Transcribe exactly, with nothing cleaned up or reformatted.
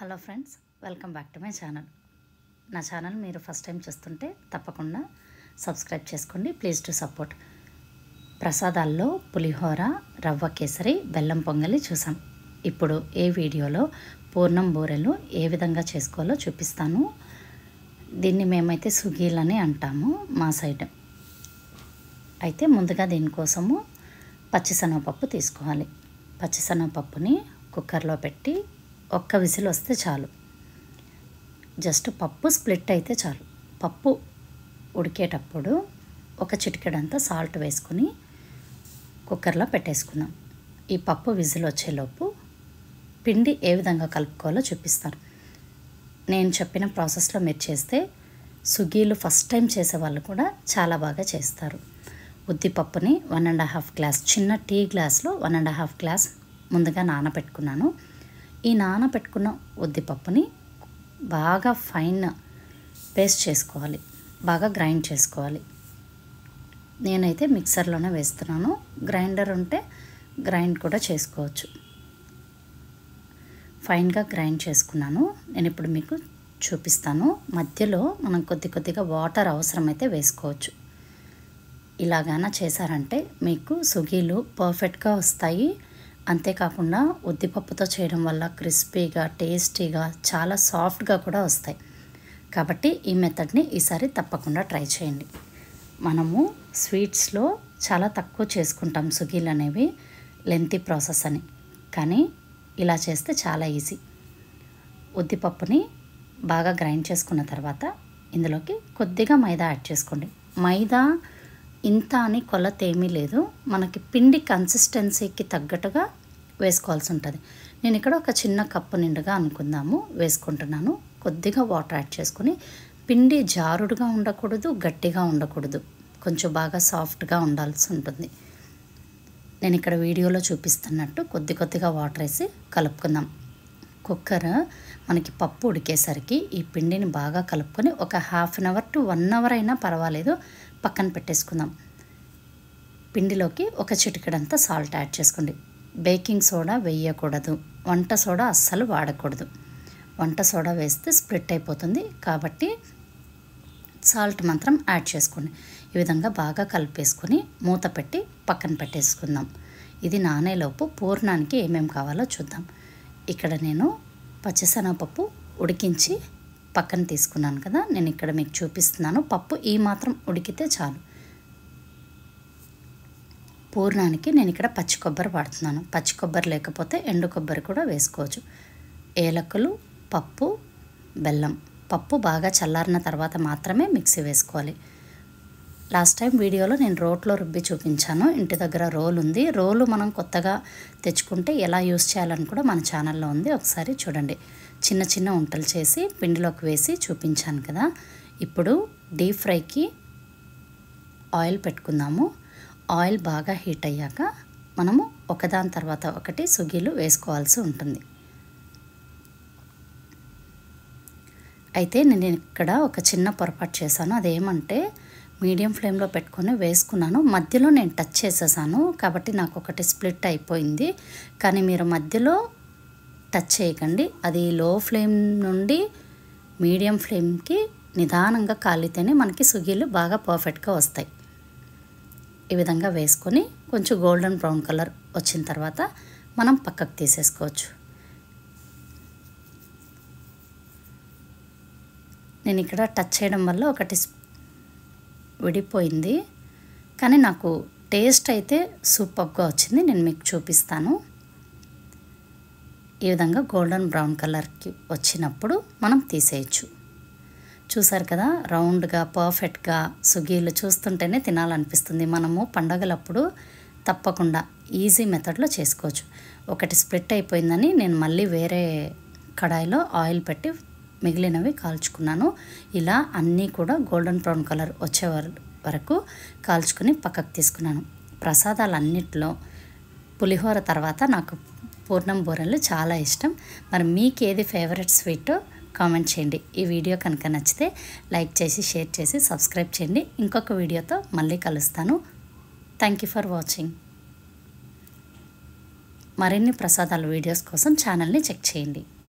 Hello friends, welcome back to my channel. నా channel మీరు first time చూస్తుంటే తప్పకుండా సబ్స్క్రైబ్ చేసుకోండి. Please to support. ప్రసాదాల్లో పులిహోర, రవ్వ కేసరి, బెల్లం పొంగలి చూసాం. ఇప్పుడు ఏ వీడియోలో పూర్ణం బూరెలు ఏ విధంగా చేసుకోవాలో చూపిస్తాను. దీన్ని మేమైతే సుగీలని అంటాము మా సైడ్. అయితే ముందుగా దీనికోసము పచ్చిశనగపప్పు తీసుకోవాలి. పచ్చిశనగపప్పుని కుక్కర్లో పెట్టి ఒక్క విజిల్ వస్తే చాలు. జస్ట్ పప్పు స్ప్లిట్ అయితే చాలు. పప్పు ఉడికేటప్పుడు ఒక చిటికెడంతా సాల్ట్ వేసుకుని కుక్కర్లో పెట్టేసుకుందాం. ఈ పప్పు విజిల్ వచ్చేలోపు పిండి ఏ విధంగా కలుపుకోవాలో చూపిస్తాను. నేను చెప్పిన ప్రాసెస్లో మీరు చేస్తే సుగీలు ఫస్ట్ టైం చేసేవాళ్ళు కూడా చాలా బాగా చేస్తారు. ఉద్దిపప్పుని వన్ అండ్ హాఫ్ గ్లాస్, చిన్న టీ గ్లాస్లో వన్ అండ్ హాఫ్ గ్లాస్ ముందుగా నానబెట్టుకున్నాను. ఈ నానబెట్టుకున్న ఉద్దిపప్పుని బాగా ఫైన్ పేస్ట్ చేసుకోవాలి, బాగా గ్రైండ్ చేసుకోవాలి. నేనైతే మిక్సర్లోనే వేస్తున్నాను. గ్రైండర్ ఉంటే గ్రైండ్ కూడా చేసుకోవచ్చు. ఫైన్గా గ్రైండ్ చేసుకున్నాను. నేను ఇప్పుడు మీకు చూపిస్తాను. మధ్యలో మనం కొద్ది కొద్దిగా వాటర్ అవసరమైతే వేసుకోవచ్చు. ఇలాగాన చేశారంటే మీకు సుగీలు పర్ఫెక్ట్గా వస్తాయి. అంతేకాకుండా ఉద్దిపప్పుతో చేయడం వల్ల క్రిస్పీగా, టేస్టీగా, చాలా సాఫ్ట్గా కూడా వస్తాయి. కాబట్టి ఈ మెథడ్ని ఈసారి తప్పకుండా ట్రై చేయండి. మనము స్వీట్స్లో చాలా తక్కువ చేసుకుంటాం సుగీలు అనేవి, లెంతీ ప్రాసెస్ అని. కానీ ఇలా చేస్తే చాలా ఈజీ. ఉద్దిపప్పుని బాగా గ్రైండ్ చేసుకున్న తర్వాత ఇందులోకి కొద్దిగా మైదా యాడ్ చేసుకోండి. మైదా ఇంత అని కొలత ఏమీ లేదు, మనకి పిండి కన్సిస్టెన్సీకి తగ్గట్టుగా వేసుకోవాల్సి ఉంటుంది. నేను ఇక్కడ ఒక చిన్న కప్పు నిండుగా అనుకుందాము వేసుకుంటున్నాను. కొద్దిగా వాటర్ యాడ్ చేసుకొని, పిండి జారుడుగా ఉండకూడదు, గట్టిగా ఉండకూడదు, కొంచెం బాగా సాఫ్ట్గా ఉండాల్సి ఉంటుంది. నేను ఇక్కడ వీడియోలో చూపిస్తున్నట్టు కొద్ది కొద్దిగా వాటర్ వేసి కలుపుకుందాం. కుక్కర్ మనకి పప్పు ఉడికేసరికి ఈ పిండిని బాగా కలుపుకొని ఒక half an hour to one hour అయినా పర్వాలేదు పక్కన పెట్టేసుకుందాం. పిండిలోకి ఒక చిటికెడంతా సాల్ట్ యాడ్ చేసుకోండి. బేకింగ్ సోడా వేయకూడదు, వంట సోడా అస్సలు వాడకూడదు. వంట సోడా వేస్తే స్ప్లిట్ అయిపోతుంది. కాబట్టి సాల్ట్ మాత్రం యాడ్ చేసుకోండి. ఈ విధంగా బాగా కలిపేసుకొని మూత పెట్టి పక్కన పెట్టేసుకుందాం. ఇది నానేలోపు పూర్ణానికి ఏమేమి కావాలో చూద్దాం. ఇక్కడ నేను పచ్చిశనగపప్పు ఉడికించి పక్కన తీసుకున్నాను కదా, నేను ఇక్కడ మీకు చూపిస్తున్నాను. పప్పు ఈ మాత్రం ఉడికితే చాలు. పూర్ణానికి నేను ఇక్కడ పచ్చి కొబ్బరి వాడుతున్నాను. పచ్చి కొబ్బరి లేకపోతే ఎండు కొబ్బరి కూడా వేసుకోవచ్చు. ఏలకులు, పప్పు, బెల్లం. పప్పు బాగా చల్లారిన తర్వాత మాత్రమే మిక్సీ వేసుకోవాలి. లాస్ట్ టైం వీడియోలో నేను రోట్లో రుబ్బి చూపించాను. ఇంటి దగ్గర రోల్ ఉంది. రోలు మనం కొత్తగా తెచ్చుకుంటే ఎలా యూస్ చేయాలని కూడా మన ఛానల్లో ఉంది, ఒకసారి చూడండి. చిన్న చిన్న వంటలు చేసి పిండిలోకి వేసి చూపించాను కదా. ఇప్పుడు డీప్ ఫ్రైకి ఆయిల్ పెట్టుకుందాము. ఆయిల్ బాగా హీట్ అయ్యాక మనము ఒకదాని తర్వాత ఒకటి సుగీలు వేసుకోవాల్సి ఉంటుంది. అయితే నేను ఇక్కడ ఒక చిన్న పొరపాటు చేశాను. అదేమంటే మీడియం ఫ్లేమ్లో పెట్టుకొని వేసుకున్నాను. మధ్యలో నేను టచ్ చేసేసాను కాబట్టి నాకు ఒకటి స్ప్లిట్ అయిపోయింది. కానీ మీరు మధ్యలో టచ్ చేయకండి. అది లో ఫ్లేమ్ నుండి మీడియం ఫ్లేమ్కి నిదానంగా కాలితేనే మనకి సుగీలు బాగా పర్ఫెక్ట్గా వస్తాయి. ఈ విధంగా వేసుకొని కొంచెం గోల్డెన్ బ్రౌన్ కలర్ వచ్చిన తర్వాత మనం పక్కకు తీసేసుకోవచ్చు. నేను ఇక్కడ టచ్ చేయడం వల్ల ఒకటి విడిపోయింది, కానీ నాకు టేస్ట్ అయితే సూపర్గా వచ్చింది. నేను మీకు చూపిస్తాను. ఈ విధంగా గోల్డెన్ బ్రౌన్ కలర్కి వచ్చినప్పుడు మనం తీసేయచ్చు. చూసారు కదా, రౌండ్గా పర్ఫెక్ట్గా సుగీలు చూస్తుంటేనే తినాలనిపిస్తుంది. మనము పండగలప్పుడు తప్పకుండా ఈజీ మెథడ్లో చేసుకోవచ్చు. ఒకటి స్ప్లిట్ అయిపోయిందని నేను మళ్ళీ వేరే కడాయిలో ఆయిల్ పెట్టి మిగిలినవి కాల్చుకున్నాను. ఇలా అన్నీ కూడా గోల్డెన్ బ్రౌన్ కలర్ వచ్చే వరకు కాల్చుకొని పక్కకు తీసుకున్నాను. ప్రసాదాలన్నిట్లో పులిహోర తర్వాత నాకు పూర్ణం బూరెలు చాలా ఇష్టం. మరి మీకు ఏది ఫేవరెట్ స్వీటో కామెంట్ చేయండి. ఈ వీడియో కనుక నచ్చితే లైక్ చేసి, షేర్ చేసి, సబ్స్క్రైబ్ చేయండి. ఇంకొక వీడియోతో మళ్ళీ కలుస్తాను. Thank you for watching. మరిన్ని ప్రసాదాల వీడియోస్ కోసం ఛానల్ని చెక్ చేయండి.